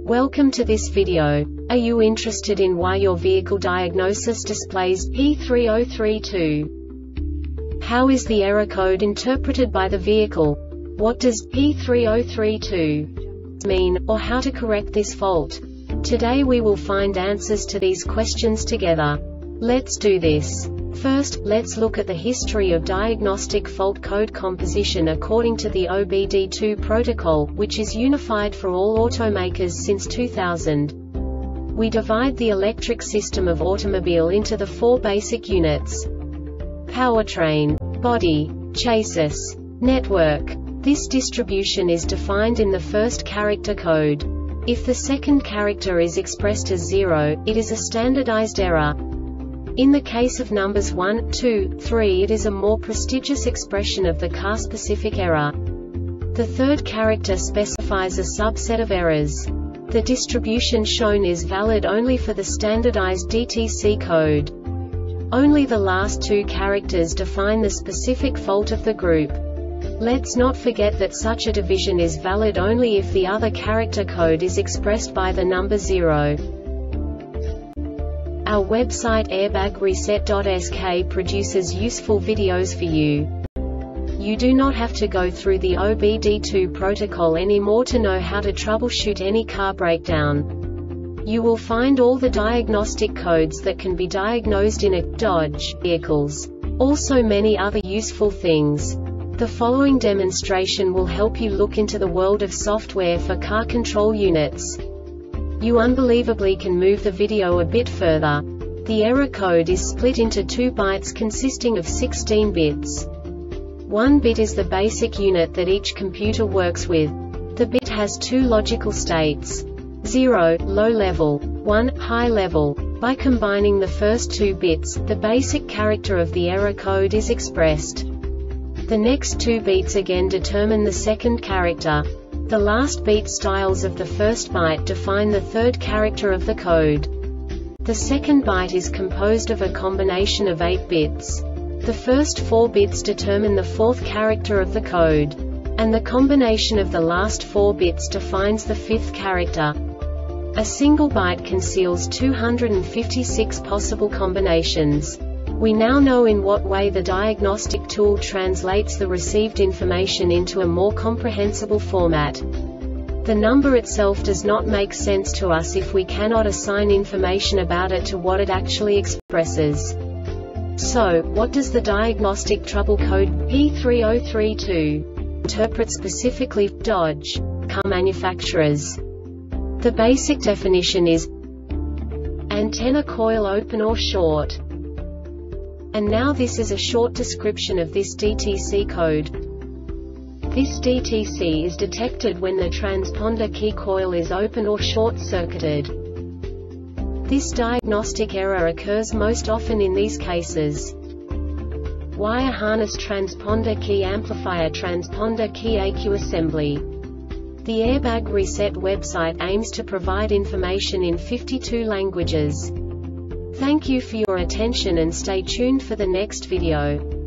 Welcome to this video. Are you interested in why your vehicle diagnosis displays P3032? How is the error code interpreted by the vehicle? What does P3032 mean, or how to correct this fault? Today we will find answers to these questions together. Let's do this. First, let's look at the history of diagnostic fault code composition according to the OBD2 protocol, which is unified for all automakers since 2000. We divide the electric system of automobile into the four basic units: powertrain, body, chassis, network. This distribution is defined in the first character code. If the second character is expressed as 0, it is a standardized error. In the case of numbers 1, 2, 3, it is a more prestigious expression of the car-specific error. The third character specifies a subset of errors. The distribution shown is valid only for the standardized DTC code. Only the last two characters define the specific fault of the group. Let's not forget that such a division is valid only if the other character code is expressed by the number 0. Our website airbagreset.sk produces useful videos for you. You do not have to go through the OBD2 protocol anymore to know how to troubleshoot any car breakdown. You will find all the diagnostic codes that can be diagnosed in a Dodge vehicles. Also many other useful things. The following demonstration will help you look into the world of software for car control units. You unbelievably can move the video a bit further. The error code is split into 2 bytes consisting of 16 bits. 1 bit is the basic unit that each computer works with. The bit has 2 logical states: 0, low level, 1, high level. By combining the first 2 bits, the basic character of the error code is expressed. The next 2 beats again determine the second character. The last beat styles of the first byte define the third character of the code. The second byte is composed of a combination of 8 bits. The first 4 bits determine the fourth character of the code. And the combination of the last 4 bits defines the fifth character. A single byte conceals 256 possible combinations. We now know in what way the diagnostic tool translates the received information into a more comprehensible format. The number itself does not make sense to us if we cannot assign information about it to what it actually expresses. So, what does the diagnostic trouble code P3032 interpret specifically for Dodge car manufacturers? The basic definition is antenna coil open or short. And now this is a short description of this DTC code. This DTC is detected when the transponder key coil is open or short-circuited. This diagnostic error occurs most often in these cases: wire harness transponder key amplifier transponder key ECU assembly. The Airbag Reset website aims to provide information in 52 languages. Thank you for your attention and stay tuned for the next video.